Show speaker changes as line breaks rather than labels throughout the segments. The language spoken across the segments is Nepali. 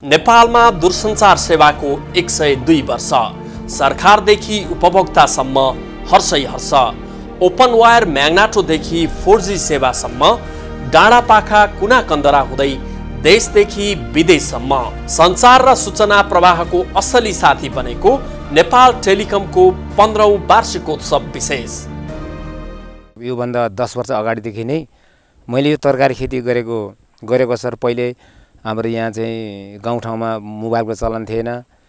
नेपालमा दूरसञ्चार सेवाको 102 वर्ष, सरकारदेखि उपभोक्तासम्म हर्षै हर्ष। ओपन वायर म्याग्नाटोदेखि 4G सेवासम्म, डाँडापाखा कुना कन्दरा हुँदै देशदेखि विदेशसम्म सञ्चार र सूचना प्रवाहको असली साथी बनेको नेपाल टेलिकमको 15औं वार्षिकोत्सव विशेष।
योभन्दा 10 वर्ष अगाडिदेखि नै मैले यो तरकारी खेती गरेको सर। पहिले हाम्रो यहाँ चाहिँ गाउँठाउँमा मोबाइलको चलन थिएन।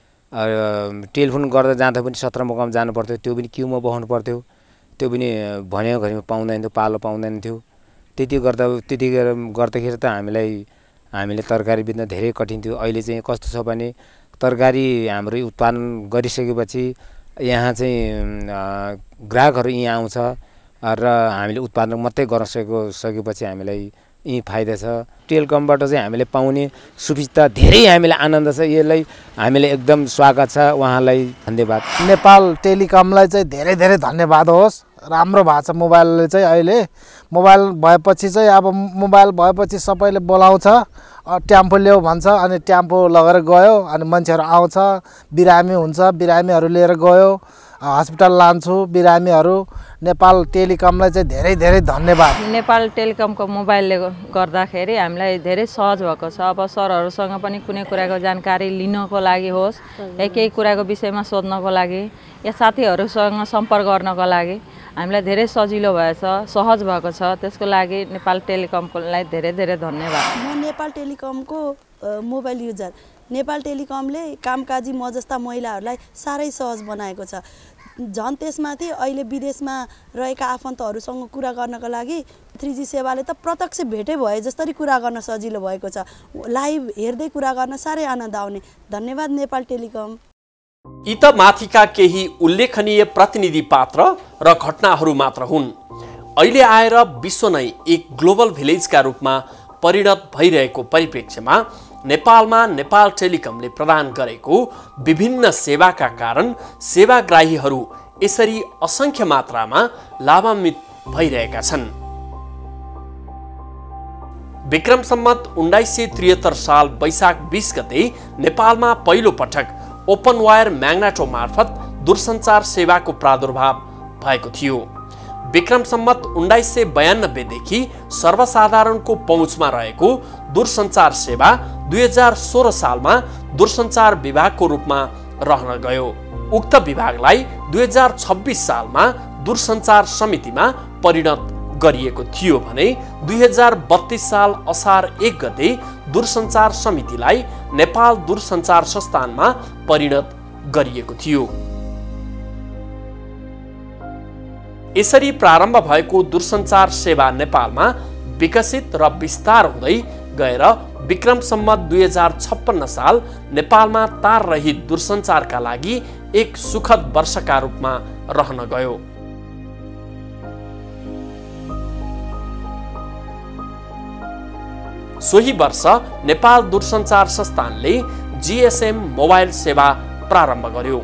टेलिफोन गर्दा जाँदा पनि 17 मुकाम जानु पर्थ्यो, त्यो पनि क्युमा बस्नु पर्थ्यो, त्यो पनि भनेको घरिमा पाउँदैन थियो, पालो पाउँदैन थियो। त्यति गर्दाखेरि त हामीले तरकारी बेच्न धेरै कठिन थियो। अहिले चाहिँ कस्तो छ भने तरकारी हाम्रो उत्पादन गरिसकेपछि यहाँ चाहिँ ग्राहकहरू यहाँ आउँछ र हामीले उत्पादन मात्रै गर्न सकेपछि हामीलाई यी फाइदा छ। टेलिकमबाट चाहिँ हामीले पाउने सुविधा धेरै हामीलाई आनन्द छ। यसलाई हामीले एकदम स्वागत छ, उहाँलाई धन्यवाद।
नेपाल टेलिकमलाई चाहिँ धेरै धेरै धन्यवाद होस्। राम्रो भएको छ मोबाइलले चाहिँ। अहिले मोबाइल भएपछि चाहिँ अब मोबाइल भएपछि सबैले बोलाउँछ, ट्याम्पो ल्याऊ भन्छ, अनि ट्याम्पो लगेर गयो, अनि मान्छेहरू आउँछ, बिरामी हुन्छ, बिरामीहरू लिएर गयो, हस्पिटल लान्छु बिरामीहरू। नेपाल टेलिकमलाई चाहिँ धेरै धेरै धन्यवाद।
नेपाल टेलिकमको मोबाइलले गर्दाखेरि हामीलाई धेरै सहज भएको छ। अब सरहरूसँग पनि कुनै कुराको जानकारी लिनको लागि होस् या केही कुराको विषयमा सोध्नको लागि या साथीहरूसँग सम्पर्क गर्नको लागि हामीलाई धेरै सजिलो भएछ, सहज भएको छ। त्यसको लागि नेपाल टेलिकमलाई धेरै धेरै धन्यवाद।
म नेपाल टेलिकमको मोबाइल युजर। नेपाल टेलिकमले कामकाजी म जस्ता महिलाहरूलाई साह्रै सहज बनाएको छ। झन् त्यसमाथि अहिले विदेशमा रहेका आफन्तहरूसँग कुरा गर्नको लागि 3G सेवाले त प्रत्यक्ष भेटै भए जसरी कुरा गर्न सजिलो भएको छ। लाइभ हेर्दै कुरा गर्न साह्रै आनन्द आउने। धन्यवाद नेपाल टेलिकम।
यी त माथिका केही उल्लेखनीय प्रतिनिधि पात्र र घटनाहरू मात्र हुन्। अहिले आएर विश्व नै एक ग्लोबल भिलेजका रूपमा परिणत भइरहेको परिप्रेक्ष्यमा नेपालमा नेपाल टेलिकमले प्रदान गरेको विभिन्न सेवाका कारण सेवाग्राहीहरू यसरी असंख्य मात्रामा लाभान्वित भइरहेका छन्। विक्रम सम्मत 1973 साल वैशाख 20 गते नेपालमा पहिलो पटक ओपन वायर म्याग्नाटो मार्फत दूरसञ्चार सेवाको प्रादुर्भाव भएको थियो। विक्रम सम्मत 1992 देखि सर्वसाधारणको पहुँचमा रहेको दूरसञ्चार सेवा 2016 सालमा दूरसञ्चार विभागको रूपमा रहन गयो। उक्त विभागलाई 2026 सालमा दूरसञ्चार समितिमा परिणत गरिएको थियो भने 2032 साल असार 1 गते दूरसञ्चार समितिलाई नेपाल दूरसञ्चार संस्थानमा परिणत गरिएको थियो। यसरी प्रारम्भ भएको दूरसञ्चार सेवा नेपालमा विकसित र विस्तार हुँदै गएर विक्रम सम्मत 2056 साल नेपालमा तार रहित दूरसञ्चारका लागि एक सुखद वर्षका रूपमा रहन गयो। सोही वर्ष नेपाल दूरसञ्चार संस्थानले GSM मोबाइल सेवा प्रारम्भ गर्यो।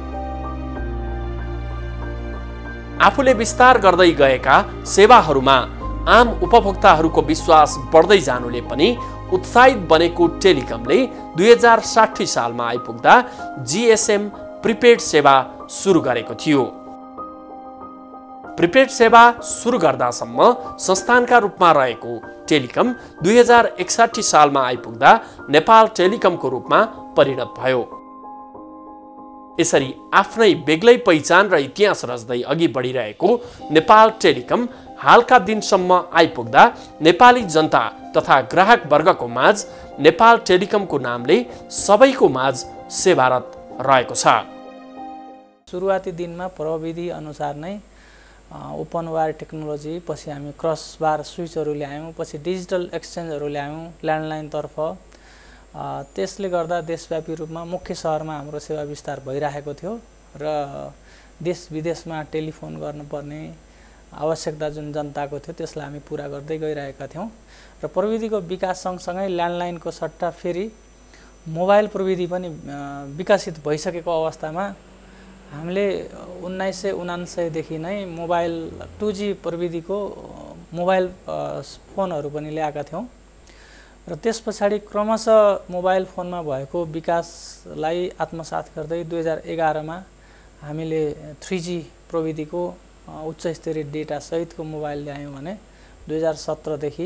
आफूले विस्तार गर्दै गएका सेवाहरूमा आम उपभोक्ताहरूको विश्वास बढ्दै जानुले पनि उत्साहित बनेको टेलिकमले 2060 सालमा आइपुग्दा GSM प्रिपेड सेवा सुरु गरेको थियो। प्रिपेड सेवा सुरु गर्दासम्म संस्थानका रूपमा रहेको टेलिकम 2061 सालमा आइपुग्दा नेपाल टेलिकमको रूपमा परिणत भयो। यसरी आफ्नै बेग्लै पहिचान र इतिहास रच्दै अघि बढिरहेको नेपाल टेलिकम हालका दिनसम्म आइपुग्दा नेपाली जनता तथा ग्राहक वर्गको माझ नेपाल टेलिकमको नामले सबैको माझ सेवारत रहेको छ।
सुरुवाती दिनमा प्रविधि अनुसार नै ओपन वायर टेक्नोलोजी, पछि हामी क्रस बार स्विचहरू ल्यायौँ, पछि डिजिटल एक्सचेन्जहरू ल्यायौँ ल्यान्डलाइनतर्फ। त्यसले गर्दा देशव्यापी रूपमा मुख्य सहरमा हाम्रो सेवा विस्तार भइरहेको थियो र देश विदेशमा टेलिफोन गर्नुपर्ने आवश्यकता जुन जनताको थियो त्यसलाई हामी पुरा गर्दै गइरहेका थियौँ। र प्रविधिको विकास सँगसँगै ल्यान्डलाइनको सट्टा फेरि मोबाइल प्रविधि पनि विकसित भइसकेको अवस्थामा हामीले 1979 देखि नै मोबाइल 2G प्रविधिको मोबाइल फोनहरू पनि ल्याएका थियौँ। र त्यस पछाडि क्रमशः मोबाइल फोनमा भएको विकासलाई आत्मसात गर्दै 2011 मा हामीले 3G प्रविधिको उच्च स्तरीय डेटा सहितको मोबाइल ल्यायौँ भने 2017 देखि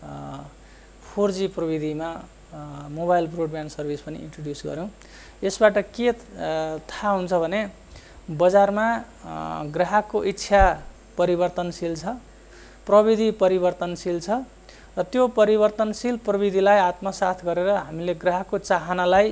4G प्रविधिमा मोबाइल ब्रोडब्यान्ड सर्भिस पनि इन्ट्रोड्युस गर्यौँ। यसबाट के थाहा हुन्छ भने बजारमा ग्राहकको इच्छा परिवर्तनशील छ, प्रविधि परिवर्तनशील छ र त्यो परिवर्तनशील प्रविधिलाई आत्मसात गरेर हामीले ग्राहकको चाहनालाई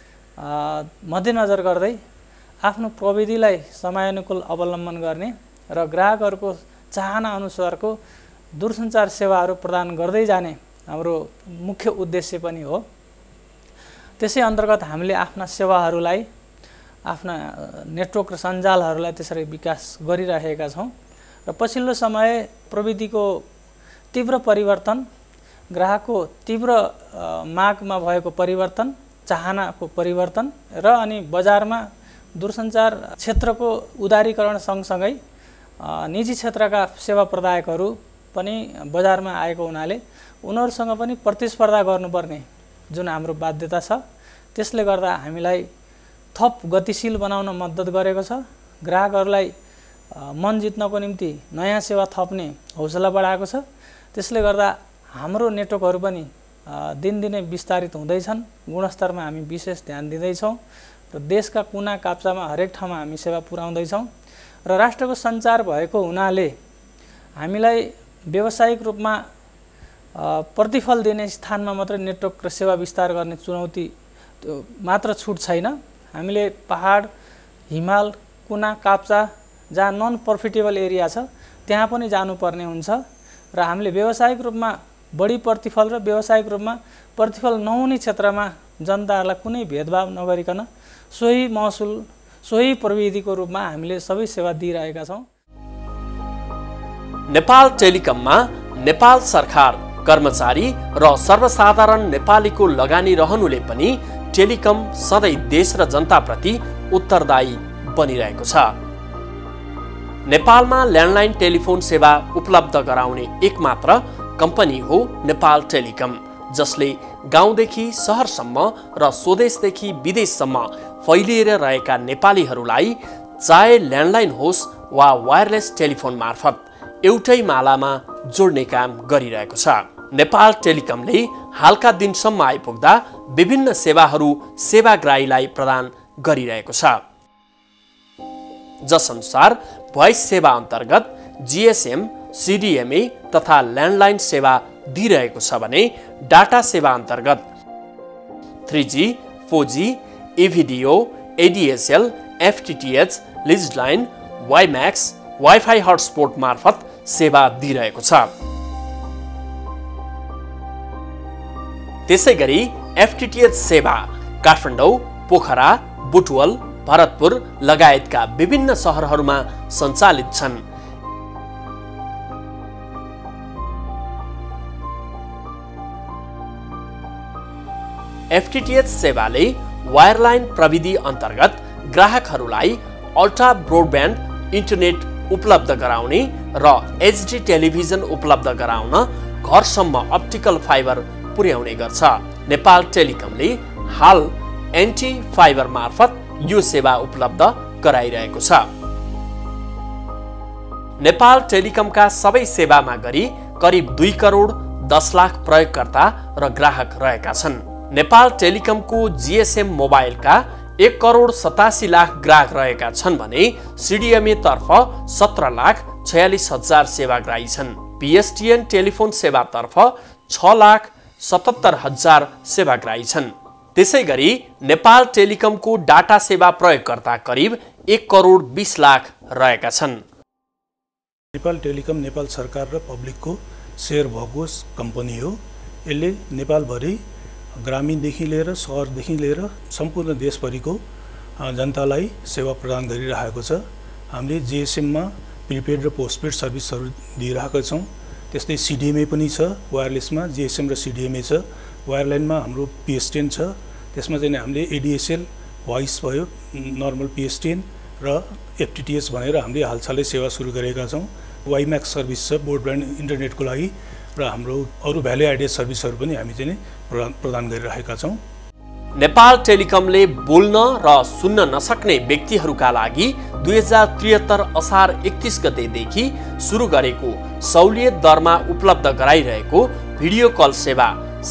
मध्यनजर गर्दै आफ्नो प्रविधिलाई समयानुकूल अवलम्बन गर्ने र ग्राहकहरूको चाहना अनुसारको दूरसञ्चार सेवाहरू प्रदान गर्दै जाने हाम्रो मुख्य उद्देश्य पनि हो। त्यसै अन्तर्गत हामीले आफ्ना सेवाहरूलाई, आफ्ना नेटवर्क र सञ्जालहरूलाई त्यसरी विकास गरिरहेका छौँ र पछिल्लो समय प्रविधिको तीव्र परिवर्तन, ग्राहकको तीव्र मागमा भएको परिवर्तन, चाहनाको परिवर्तन र अनि बजारमा दूरसञ्चार क्षेत्रको उदारीकरण सँगसँगै निजी क्षेत्रका सेवा प्रदायकहरू पनि बजारमा आएको हुनाले उनीहरूसँग पनि प्रतिस्पर्धा गर्नुपर्ने जुन हाम्रो बाध्यता छ, त्यसले गर्दा हामीलाई थप गतिशील बनाउन मद्दत गरेको छ। ग्राहकहरूलाई मन जित्नको निम्ति नयाँ सेवा थप्ने हौसला बढाएको छ। त्यसले गर्दा हाम्रो नेटवर्कहरू पनि दिनदिनै विस्तारित हुँदैछन्। गुणस्तरमा हामी विशेष ध्यान दिँदैछौँ र देशका कुना काप्चामा हरेक ठाउँमा हामी सेवा पुर्याउँदैछौँ र राष्ट्रको सञ्चार भएको हुनाले हामीलाई व्यावसायिक रूपमा प्रतिफल दिने स्थानमा मात्र नेटवर्क र सेवा विस्तार गर्ने चुनौती मात्र छुट छैन। हामीले पहाड, हिमाल, कुना काप्चा जहाँ नन प्रफिटेबल एरिया छ त्यहाँ पनि जानुपर्ने हुन्छ र हामीले व्यावसायिक रूपमा बढी प्रतिफल र व्यावसायिक रूपमा प्रतिफल नहुने क्षेत्रमा जनताहरूलाई कुनै भेदभाव नगरिकन सोही महसुल, सोही प्रविधिको रूपमा हामीले सबै सेवा दिइरहेका छौँ।
नेपाल टेलिकममा नेपाल सरकार, कर्मचारी र सर्वसाधारण नेपालीको लगानी रहनुले पनि टेलिकम सधैँ देश र जनताप्रति उत्तरदायी बनिरहेको छ। नेपालमा ल्यान्डलाइन टेलिफोन सेवा उपलब्ध गराउने एकमात्र कम्पनी हो नेपाल टेलिकम, जसले गाउँदेखि सहरसम्म र स्वदेशदेखि विदेशसम्म फैलिएर रहेका नेपालीहरूलाई चाहे ल्यान्डलाइन होस् वा वायरलेस टेलिफोन मार्फत एउटै मालामा जोड्ने काम गरिरहेको छ। नेपाल टेलिकमले हालका दिनसम्म आइपुग्दा विभिन्न सेवाहरू सेवाग्राहीलाई प्रदान गरिरहेको छ। जसअनुसार भोइस सेवा अन्तर्गत GSM, CDMA तथा ल्यान्डलाइन सेवा दिइरहेको छ भने डाटा सेवा अन्तर्गत 3G, 4G, eVideo, ADSL, FTTH, lease line, WiMAX, wifi hotspot मार्फत सेवा दिइरहेको छ। त्यसैगरी FTTH सेवा काठमाडौँ, पोखरा, बुटवल, भरतपुर लगायतका विभिन्न सहरहरूमा सञ्चालित छन्। FTTH सेवाले वायरलाइन प्रविधि अन्तर्गत ग्राहकहरूलाई अल्ट्रा ब्रोडब्यान्ड इन्टरनेट उपलब्ध गराउने र HD टेलिभिजन उपलब्ध गराउन घरसम्म अप्टिकल फाइबर पुर्याउने गर्छ। नेपाल टेलिकमले हाल एन्टी फाइबर मार्फत यो सेवा उपलब्ध गराइरहेको छ। नेपाल टेलिकमका सबै सेवामा गरी करिब 2 करोड 10 लाख प्रयोगकर्ता र ग्राहक रहेका छन्। नेपाल टेलिकमको GSM मोबाइलका 1 करोड 87 लाख ग्राहक रहेका छन् भने CDMA तर्फ 17,46,000 सेवाग्राही छन्। PSTN टेलिफोन सेवातर्फ 6,77,000 सेवाग्राही छन्। त्यसैगरी नेपाल टेलिकमको डाटा सेवा प्रयोगकर्ता करिब 1 करोड 20 लाख रहेका छन्।
नेपाल टेलिकम नेपाल सरकार र पब्लिकको सेयर भएको कम्पनी हो। यसले नेपालभरि ग्रामीणदेखि लिएर सहरदेखि लिएर सम्पूर्ण देशभरिको जनतालाई सेवा प्रदान गरिरहेको छ। हामीले GSMमा प्रिपेड र पोस्टपेड सर्भिसहरू दिइरहेका छौँ। त्यस्तै CDMA पनि छ, वायरलेसमा GSM र CDMA छ। वायरलाइनमा हाम्रो PSTN छ। त्यसमा चाहिँ हामीले ADSL भोइस भयो, नर्मल PSTN र FTTH भनेर हामीले हालसालै सेवा सुरु गरेका छौँ। WiMAX सर्भिस छ ब्रोडब्यान्ड इन्टरनेटको लागि र हाम्रो अरू भ्याल्यु एडेड सर्भिसहरू पनि हामी चाहिँ प्रदान गरिरहेका छौँ।
नेपाल टेलिकमले बोल्न र सुन्न नसक्ने व्यक्तिहरूका लागि 2073 असार 31 गतेदेखि सुरु गरेको सहुलियत दरमा उपलब्ध गराइरहेको भिडियो कल सेवा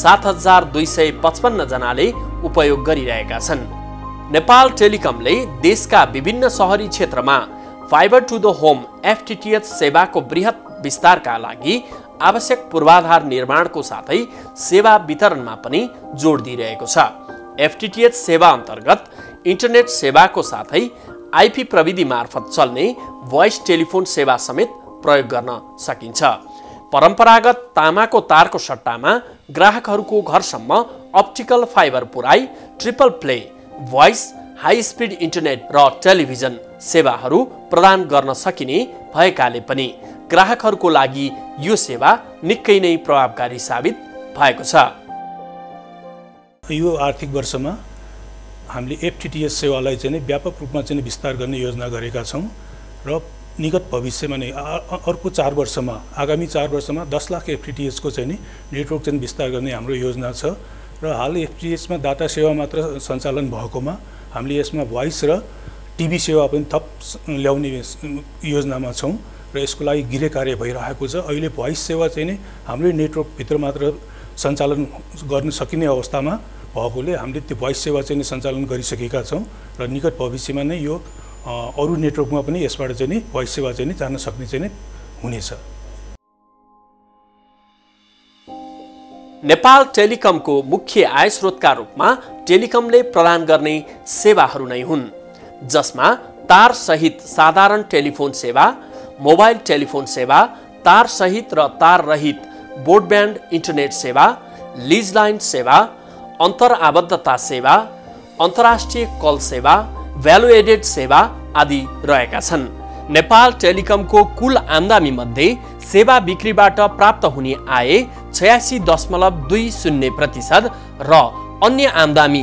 7255 जनाले उपयोग गरिरहेका छन्। नेपाल टेलिकमले देशका विभिन्न सहरी क्षेत्रमा fibre to the home FTTH सेवाको बृहत विस्तारका लागि आवश्यक पूर्वाधार निर्माणको साथै सेवा वितरणमा पनि जोड दिइरहेको छ। FTTH सेवा अन्तर्गत इन्टरनेट सेवाको साथै IP प्रविधि मार्फत चल्ने भोइस टेलिफोन सेवा समेत प्रयोग गर्न सकिन्छ। परम्परागत तामाको तारको सट्टामा ग्राहकहरूको घरसम्म अप्टिकल फाइबर पुराई triple play voice high speed internet र टेलिभिजन सेवाहरू प्रदान गर्न सकिने भएकाले पनि ग्राहकहरूको लागि यो सेवा निकै नै प्रभावकारी साबित भएको छ।
यो आर्थिक वर्षमा हामीले FTTH सेवालाई चाहिँ व्यापक रूपमा चाहिँ विस्तार गर्ने योजना गरेका छौँ र निकट भविष्यमा नै अर्को 4 वर्षमा आगामी 4 वर्षमा 10 लाख FTTH को चाहिँ नेटवर्क चाहिँ विस्तार गर्ने हाम्रो योजना छ र हाल FTTH मा डाटा सेवा मात्र सञ्चालन भएकोमा हामीले यसमा भोइस र टिभी सेवा पनि थप ल्याउने योजनामा छौँ र यसको लागि गृह कार्य भइरहेको छ। अहिले भोइस सेवा चाहिँ हाम्रो नेटवर्क भित्र मात्र सञ्चालन गर्न सकिने अवस्थामा भएकोले हामीले त्यो भोइस सेवा चाहिँ सञ्चालन गरिसकेका छौँ र निकट भविष्यमा नै यो अरू नेटवर्कमा पनि यसबाट चाहिँ भोइस सेवा चाहिँ जान सक्ने चाहिँ हुनेछ।
नेपाल टेलिकमको मुख्य आय स्रोतका रूपमा टेलिकमले प्रदान गर्ने सेवाहरू नै हुन्, जसमा तार सहित साधारण टेलिफोन सेवा, मोबाइल टेलिफोन सेवा, तार सहित र तार रहित ब्रोडब्यान्ड इन्टरनेट सेवा, लिज लाइन सेवा, अन्तर आबद्धता सेवा, अन्तर्राष्ट्रिय कल सेवा, भ्यालु एडेड सेवा आदि रहेका छन्। नेपाल टेलिकमको कुल आम्दानी मध्ये सेवा बिक्रीबाट प्राप्त हुने आय 86.20% र अन्य आम्दानी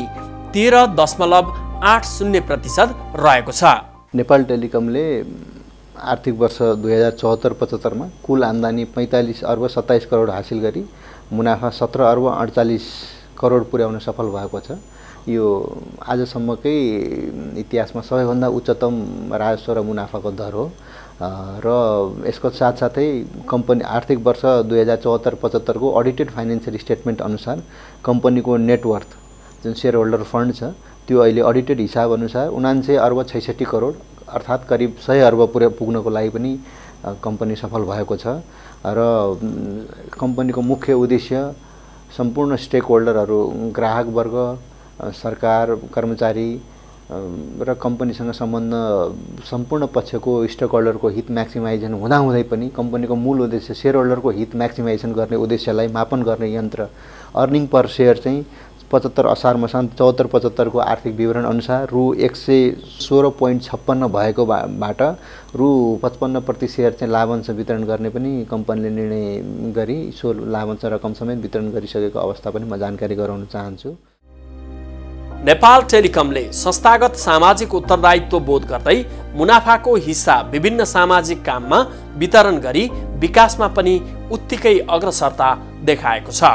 13.80% रहेको छ।
नेपाल टेलिकमले आर्थिक वर्ष 2074-75 मा कुल आम्दानी 45 अर्ब 27 करोड हासिल गरी मुनाफा 17 अर्ब 48 करोड पुर्याउन सफल भएको छ। यो आजसम्मकै इतिहासमा सबैभन्दा उच्चतम राजस्व र मुनाफाको दर हो र यसको साथसाथै कम्पनी आर्थिक वर्ष 2074-75 को अडिटेड फाइनेन्शियल स्टेटमेन्ट अनुसार कम्पनीको नेटवर्थ जुन शेयर होल्डर फन्ड छ त्यो अहिले अडिटेड हिसाब अनुसार 79 अर्ब 66 करोड अर्थात् करिब 100 अर्ब पुग्नको लागि पनि कम्पनी सफल भएको छ र कम्पनीको मुख्य उद्देश्य सम्पूर्ण स्टेक होल्डरहरू, ग्राहक वर्ग, सरकार, कर्मचारी र कम्पनीसँग सम्बन्ध सम्पूर्ण पक्षको स्टेक होल्डरको हित म्याक्सिमाइजेसन हुँदाहुँदै पनि कम्पनीको मूल उद्देश्य शेयर होल्डरको हित म्याक्सिमाइजेसन गर्ने उद्देश्यलाई मापन गर्ने यन्त्र अर्निङ पर शेयर चाहिँ 75 असार मसान 74-75 को आर्थिक विवरण अनुसार रु 116.56 भएकोबाट रु 55 प्रति शेयर चाहिँ लाभांश वितरण गर्ने पनि कम्पनीले निर्णय गरी सो लाभांश रकम समेत वितरण गरिसकेको अवस्था पनि म जानकारी गराउन चाहन्छु।
नेपाल टेलिकमले संस्थागत सामाजिक उत्तरदायित्व बोध गर्दै मुनाफाको हिस्सा विभिन्न सामाजिक काममा वितरण गरी विकासमा पनि उत्तिकै अग्रसरता देखाएको छ।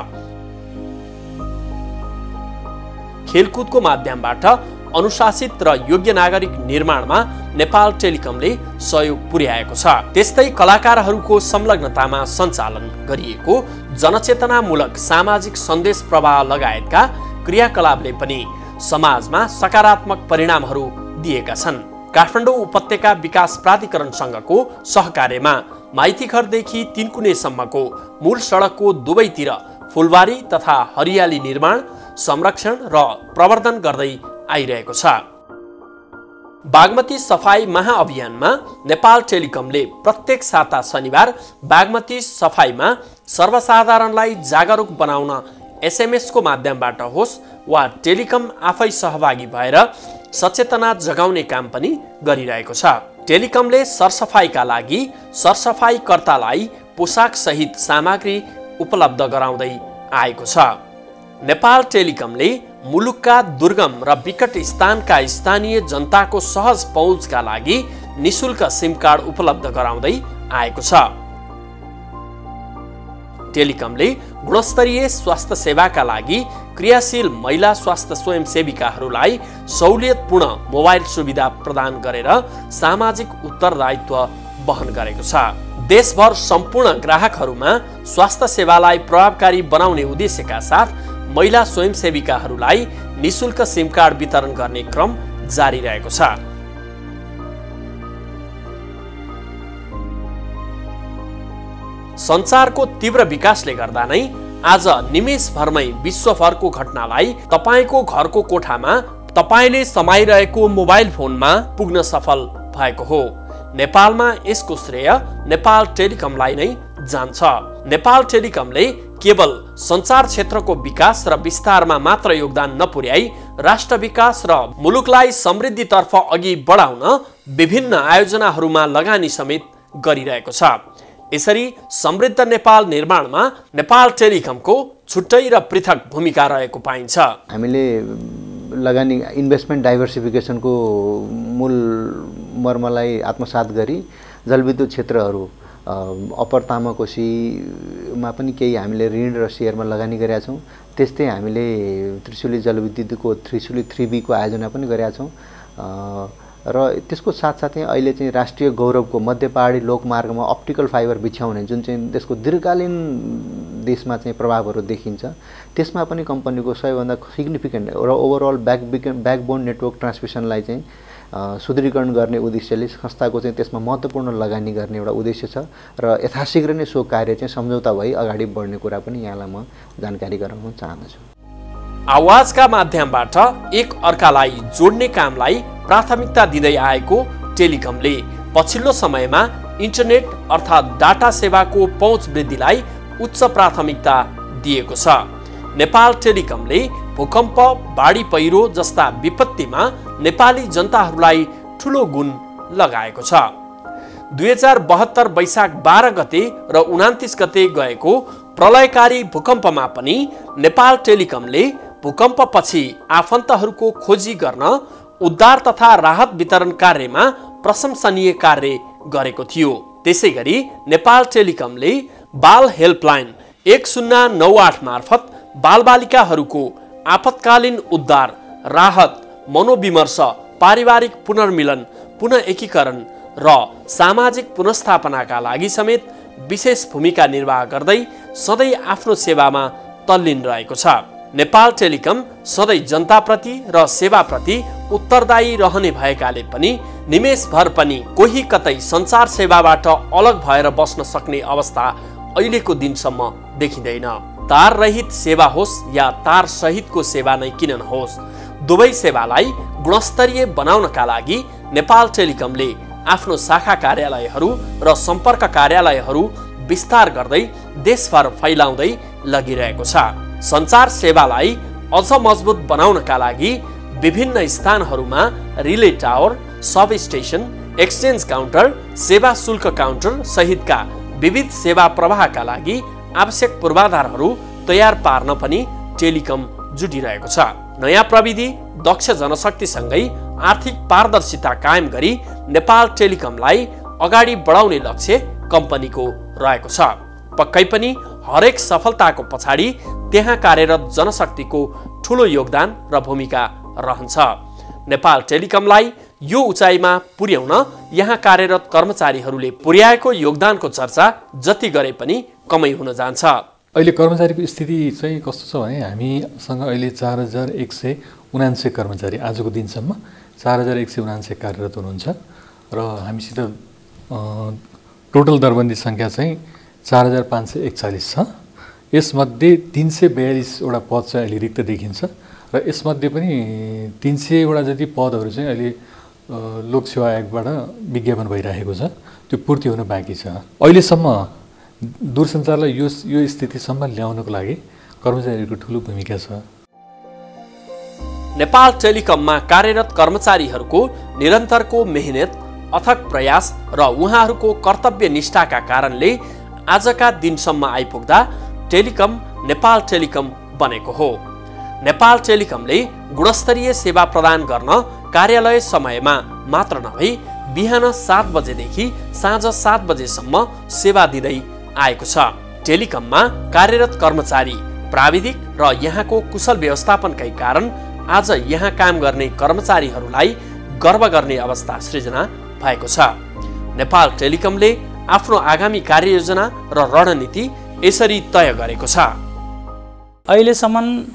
खेलकुदको माध्यमबाट अनुशासित र योग्य नागरिक निर्माणमा नेपाल टेलिकमले सहयोग पुर्याएको छ। त्यस्तै कलाकारहरूको संलग्नतामा सञ्चालन गरिएको जनचेतनामूलक सामाजिक सन्देश प्रवाह लगायतका क्रियाकलापले पनि समाजमा सकारात्मक परिणामहरू दिएका छन्। काठमाडौँ उपत्यका विकास प्राधिकरणसँगको सहकार्यमा माइतीघरदेखि तिनकुनेसम्मको मूल सडकको दुवैतिर फुलबारी तथा हरियाली निर्माण, संरक्षण र प्रवर्धन गर्दै आइरहेको छ। बागमती सफाई महाअभियानमा नेपाल टेलिकमले प्रत्येक साता शनिबार बागमती सफाईमा सर्वसाधारणलाई जागरुक बनाउन SMS को माध्यमबाट होस् वा टेलिकम आफै सहभागी भएर सचेतना जगाउने काम पनि गरिरहेको छ। टेलिकमले सरसफाईका लागि सरसफाईकर्तालाई पोसाक सहित सामग्री उपलब्ध गराउँदै आएको छ। नेपाल टेलिकमले मुलुकका दुर्गम र विकट स्थानका स्थानीय जनताको सहज पहुँचका लागि निशुल्क सिम कार्ड उपलब्ध गराउँदै आएको छ। टेलिकमले गुणस्तरीय स्वास्थ्य सेवाका लागि क्रियाशील महिला स्वास्थ्य स्वयंसेविकाहरूलाई सहुलियतपूर्ण मोबाइल सुविधा प्रदान गरेर सामाजिक उत्तरदायित्व वहन गरेको छ। देशभर सम्पूर्ण ग्राहकहरूमा स्वास्थ्य सेवालाई प्रभावकारी बनाउने उद्देश्यका साथ महिला स्वयंसेविकाहरूलाई निशुल्क सिम कार्ड वितरण गर्ने क्रम जारी रहेको छ। सञ्चारको तीव्र विकासले गर्दा नै आज निमेषभरमै विश्वभरको घटनालाई तपाईको घरको कोठामा तपाईले समाइरहेको मोबाइल फोनमा पुग्न सफल भएको हो। नेपालमा यसको श्रेय नेपाल टेलिकमलाई नै जान्छ। नेपाल टेलिकमले केवल सञ्चार क्षेत्रको विकास र विस्तारमा मात्र योगदान नपुर्याई राष्ट्र विकास र मुलुकलाई समृद्धितर्फ अघि बढाउन विभिन्न आयोजनाहरूमा लगानी समेत गरिरहेको छ। यसरी समृद्ध नेपाल निर्माणमा नेपाल टेलिकमको छुट्टै र पृथक भूमिका रहेको पाइन्छ।
हामीले लगानी इन्भेस्टमेन्ट डाइभर्सिफिकेसनको मूल मर्मलाई आत्मसात गरी जलविद्युत क्षेत्रहरू अप्पर तामाकोसीमा पनि केही हामीले ऋण र सेयरमा लगानी गरेका छौँ। त्यस्तै हामीले त्रिशुली जलविद्युतको त्रिशुली 3B को आयोजना पनि गरेका छौँ र त्यसको साथसाथै अहिले चाहिँ राष्ट्रिय गौरवको मध्य पहाडी लोकमार्गमा अप्टिकल फाइबर बिछ्याउने जुन चाहिँ देशको दीर्घकालीन देशमा चाहिँ प्रभावहरू देखिन्छ त्यसमा पनि कम्पनीको सबैभन्दा सिग्निफिकेन्ट र ओभरअल ब्याकबोन नेटवर्क ट्रान्समिसनलाई चाहिँ सुदृढीकरण गर्ने उद्देश्यले संस्थाको चाहिँ त्यसमा महत्त्वपूर्ण लगानी गर्ने एउटा उद्देश्य छ र यथाशीघ्र नै सो कार्य चाहिँ सम्झौता भई अगाडि बढ्ने कुरा पनि यहाँलाई म जानकारी गराउन चाहन्छु।
आवाजका माध्यमबाट एक अर्कालाई जोड्ने कामलाई प्राथमिकता दिँदै आएको टेलिकमले पछिल्लो समयमा इन्टरनेट अर्थात् डाटा सेवाको पहुँच वृद्धिलाई उच्च प्राथमिकता दिएको छ। नेपाल टेलिकमले भूकम्प, बाढी पहिरो जस्ता विपत्तिमा नेपाली जनताहरूलाई ठूलो गुण लगाएको छ। 2072 वैशाख 12 गते र 29 गते गएको प्रलयकारी भूकम्पमा पनि नेपाल टेलिकमले भूकम्पपछि आफन्तहरूको खोजी गर्न उद्धार तथा राहत वितरण कार्यमा प्रशंसनीय कार्य गरेको थियो। त्यसैगरी नेपाल टेलिकमले बाल हेल्पलाइन 1098 मार्फत बालबालिकाहरूको आपतकालीन उद्धार, राहत, मनोविमर्श, पारिवारिक पुनर्मिलन, पुनः एकीकरण र सामाजिक पुनर्स्थापनाका लागि समेत विशेष भूमिका निर्वाह गर्दै सधैँ आफ्नो सेवामा तल्लीन रहेको छ। नेपाल टेलिकम सधैँ जनताप्रति र सेवाप्रति उत्तरदायी रहने भएकाले पनि निमेषभर पनि कोही कतै सञ्चार सेवाबाट अलग भएर बस्न सक्ने अवस्था अहिलेको दिनसम्म देखिँदैन। तार रहित सेवा होस् या तार सहितको सेवा नै किन नहोस्, दुवै सेवालाई गुणस्तरीय बनाउनका लागि नेपाल टेलिकमले आफ्नो शाखा कार्यालयहरू र सम्पर्क कार्यालयहरू विस्तार गर्दै देशभर फैलाउँदै लगिरहेको छ। सञ्चार सेवालाई अझ मजबुत बनाउनका लागि विभिन्न स्थानहरूमा relay tower, substation, exchange counter, सेवा शुल्क काउन्टर सहितका विविध सेवा प्रवाहका लागि आवश्यक पूर्वाधारहरू तयार पार्न पनि टेलिकम जुटिरहेको छ। नयाँ प्रविधि, दक्ष जनशक्तिसँगै आर्थिक पारदर्शिता कायम गरी नेपाल टेलिकमलाई अगाडि बढाउने लक्ष्य कम्पनीको रहेको छ। पक्कै पनि हरेक सफलताको पछाडि त्यहाँ कार्यरत जनशक्तिको ठूलो योगदान र भूमिका रहन्छ। नेपाल टेलिकमलाई यो उचाइमा पुर्याउन यहाँ कार्यरत कर्मचारीहरूले पुर्याएको योगदानको चर्चा जति गरे पनि कमै हुन जान्छ।
अहिले कर्मचारीको स्थिति चाहिँ कस्तो छ भने हामीसँग अहिले 4179 कर्मचारी आजको दिनसम्म 4179 कार्यरत हुनुहुन्छ र हामीसित टोटल दरबन्दी सङ्ख्या चाहिँ 4541 छ। यसमध्ये 342 वटा पद चाहिँ अहिले रिक्त देखिन्छ र यसमध्ये पनि 300 वटा जति पदहरू चाहिँ अहिले लोकसेवा आयोगबाट विज्ञापन भइरहेको छ, त्यो पूर्ति हुन बाँकी छ। अहिलेसम्म दूरसञ्चारलाई यो स्थितिसम्म ल्याउनको लागि कर्मचारीहरूको ठुलो भूमिका छ।
नेपाल टेलिकममा कार्यरत कर्मचारीहरूको निरन्तरको मेहनत, अथक प्रयास र उहाँहरूको कर्तव्य निष्ठाका कारणले आजका दिनसम्म आइपुग्दा टेलिकम नेपाल टेलिकम बनेको हो। नेपाल टेलिकमले गुणस्तरीय सेवा प्रदान गर्न कार्यालय समयमा मात्र नभई बिहान 7 बजेदेखि साँझ 7 बजेसम्म सेवा दिँदै आएको छ। टेलिकममा कार्यरत कर्मचारी, प्राविधिक र यहाँको कुशल व्यवस्थापनकै कारण आज यहाँ काम गर्ने कर्मचारीहरूलाई गर्व गर्ने अवस्था सृजना भएको छ। नेपाल टेलिकमले आफ्नो आगामी कार्ययोजना र रणनीति यसरी तय गरेको छ।
अहिलेसम्म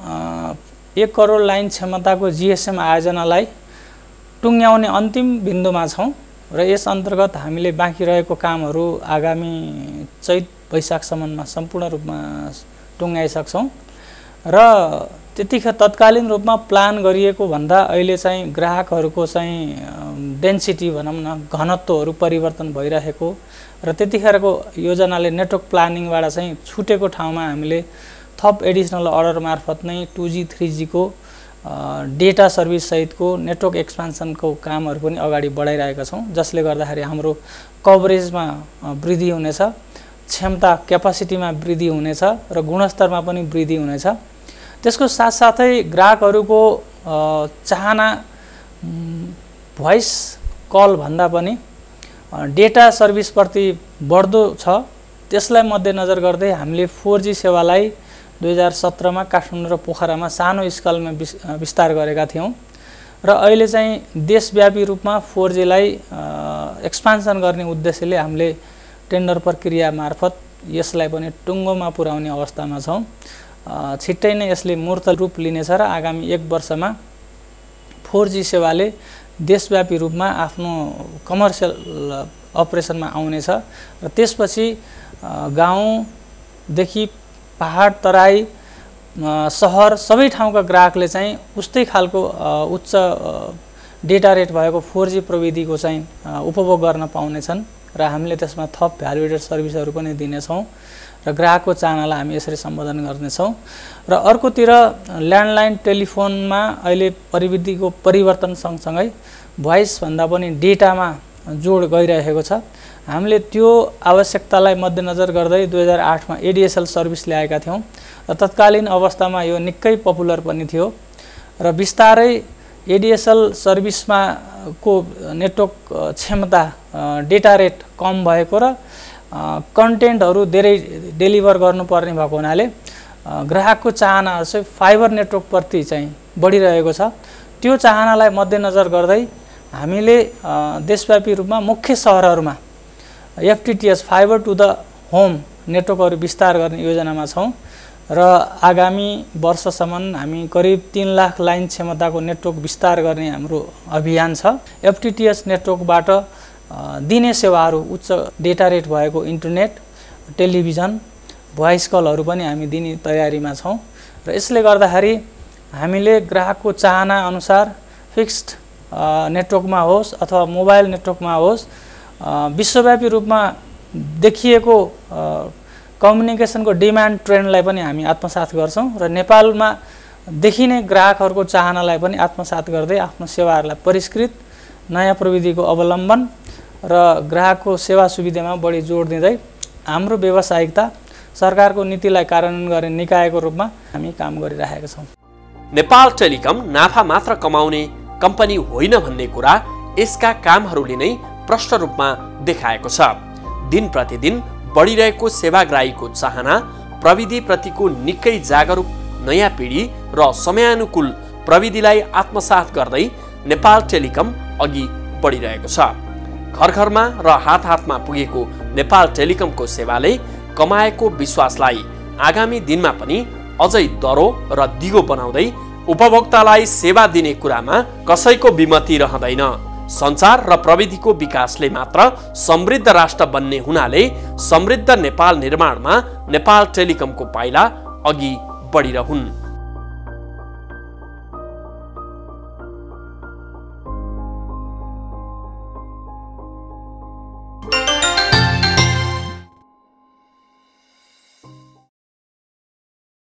1 करोड लाइन क्षमताको GSM आयोजनालाई टुङ्ग्याउने अन्तिम बिन्दुमा छौँ र यस अन्तर्गत हामीले बाँकी रहेको कामहरू आगामी चैत वैशाखसम्ममा सम्पूर्ण रूपमा टुङ्ग्याइसक्छौँ र त्यतिखेर तत्कालीन रूपमा प्लान गरिएको भन्दा अहिले चाहिँ ग्राहकहरूको चाहिँ डेन्सिटी भनौँ न घनत्वहरू परिवर्तन भइरहेको र त्यतिखेरको योजनाले नेटवर्क प्लानिङबाट चाहिँ छुटेको ठाउँमा हामीले थप एडिसनल अर्डर मार्फत नै 2G 3G को डेटा सर्भिस सहितको नेटवर्क एक्सपान्सनको कामहरू पनि अगाडि बढाइरहेका छौँ, जसले गर्दाखेरि हाम्रो कभरेजमा वृद्धि हुनेछ, क्षमता क्यापासिटीमा वृद्धि हुनेछ र गुणस्तरमा पनि वृद्धि हुनेछ। त्यसको साथसाथै ग्राहकहरूको चाहना भोइस कल भन्दा पनि डेटा सर्भिसप्रति बढ्दो छ। त्यसलाई मध्यनजर गर्दै हामीले 4G सेवालाई 2017 मा काठमाडौँ र पोखरामा सानो स्केलमा विस्तार गरेका थियौँ र अहिले चाहिँ देशव्यापी रूपमा 4G लाई एक्सपान्सन गर्ने उद्देश्यले हामीले टेन्डर प्रक्रिया मार्फत यसलाई पनि टुङ्गोमा पुर्याउने अवस्थामा छौँ। छिट्टै नै यसले मूर्त रूप लिनेछ र आगामी 1 वर्षमा 4G सेवाले देशव्यापी रूपमा आफ्नो कमर्सियल अपरेसनमा आउनेछ र त्यसपछि गाउँदेखि पहाड तराई सहर सबै ठाउँका ग्राहकले चाहिँ उस्तै खालको उच्च डेटा रेट भएको 4G प्रविधिको चाहिँ उपभोग गर्न पाउनेछन् र हामीले त्यसमा थप भ्यालु एडेड सर्भिसहरू पनि दिनेछौँ र ग्राहकको चाहनालाई हामी यसरी सम्बोधन गर्नेछौँ। र अर्कोतिर ल्यान्डलाइन टेलिफोनमा अहिले प्रविधिको परिवर्तन सँगसँगै भोइस भन्दा पनि डेटामा जोड गइरहेको छ। हामीले त्यो आवश्यकतालाई मध्यनजर गर्दै 2008 मा ADSL सर्भिस ल्याएका थियौँ र तत्कालीन अवस्थामा यो निकै पपुलर पनि थियो र बिस्तारै ADSL सर्भिसमा को नेटवर्क क्षमता डेटा रेट कम भएको र कन्टेन्टहरू धेरै डेलिभर गर्नुपर्ने भएको हुनाले ग्राहकको चाहनाहरू चाहिँ फाइबर नेटवर्कप्रति चाहिँ बढिरहेको छ। त्यो चाहनालाई मध्यनजर गर्दै हामीले देशव्यापी रूपमा मुख्य सहरहरूमा FTTH fibre to the home नेटवर्कहरू विस्तार गर्ने योजनामा छौँ र आगामी वर्षसम्म हामी करिब 3 लाख लाइन क्षमताको नेटवर्क विस्तार गर्ने हाम्रो अभियान छ। FTTH नेटवर्कबाट दिने सेवाहरू उच्च डेटा रेट भएको इन्टरनेट, टेलिभिजन, भोइस कलहरू पनि हामी दिने तयारीमा छौँ र यसले गर्दाखेरि हामीले ग्राहकको चाहना अनुसार फिक्स्ड नेटवर्कमा होस् अथवा मोबाइल नेटवर्कमा होस् विश्वव्यापी रूपमा देखिएको कम्युनिकेसनको डिमान्ड ट्रेन्डलाई पनि हामी आत्मसात गर्छौँ र नेपालमा देखिने ग्राहकहरूको चाहनालाई पनि आत्मसात गर्दै आफ्नो सेवाहरूलाई परिष्कृत नयाँ प्रविधिको अवलम्बन र ग्राहकको सेवा सुविधामा बढी जोड दिँदै हाम्रो व्यावसायिकता सरकारको नीतिलाई कार्यान्वयन गर्ने निकायको रूपमा हामी काम गरिरहेका छौँ।
नेपाल टेलिकम नाफा मात्र कमाउने कम्पनी होइन भन्ने कुरा यसका कामहरूले नै प्रष्ट रूपमा देखाएको छ। दिन प्रतिदिन बढिरहेको सेवाग्राहीको चाहना, प्रविधिप्रतिको निकै जागरुक नयाँ पिढी र समयानुकूल प्रविधिलाई आत्मसात गर्दै नेपाल टेलिकम अघि बढिरहेको छ। घर घरमा र हात हातमा पुगेको नेपाल टेलिकमको सेवाले कमाएको विश्वासलाई आगामी दिनमा पनि अझै दरो र दिगो बनाउँदै उपभोक्तालाई सेवा दिने कुरामा कसैको विमति रहँदैन। सञ्चार र प्रविधिको विकासले मात्र समृद्ध राष्ट्र बन्ने हुनाले समृद्ध नेपाल निर्माणमा नेपाल टेलिकमको पाइला अघि बढिरहन्।